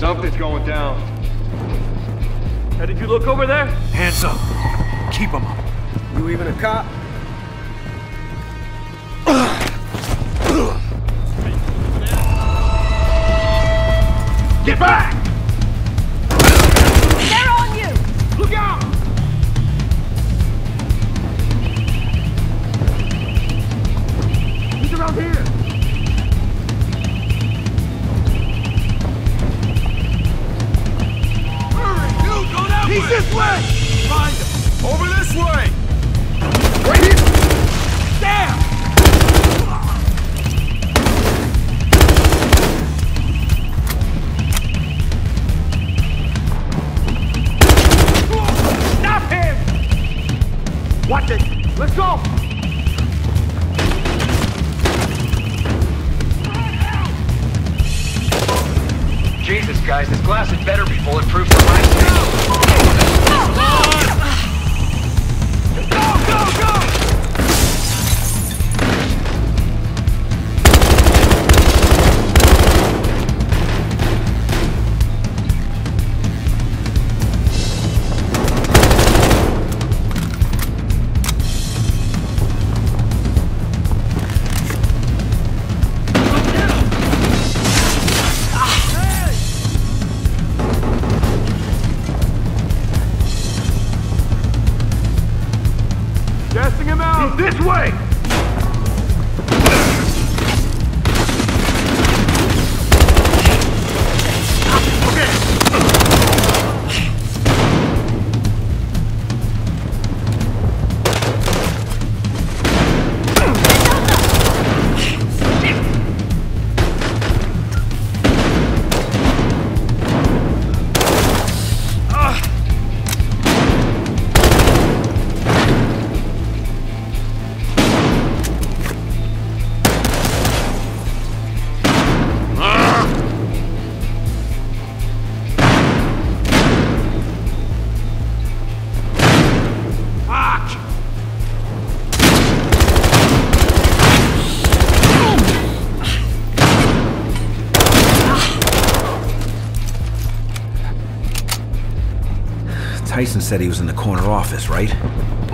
Something's going down. Hey, did you look over there? Hands up. Keep them up. You even a cop? Get back! They're on you! Look out! He's around here! Hurry, dude, go that way! He's this way! Find him! Over this way! Right here! Damn! Stop him! Watch it! Let's go! Jesus, guys, this glass had better be bulletproof for my sake. Go, go, go! Gassing him out! He's this way! Tyson said he was in the corner office, right?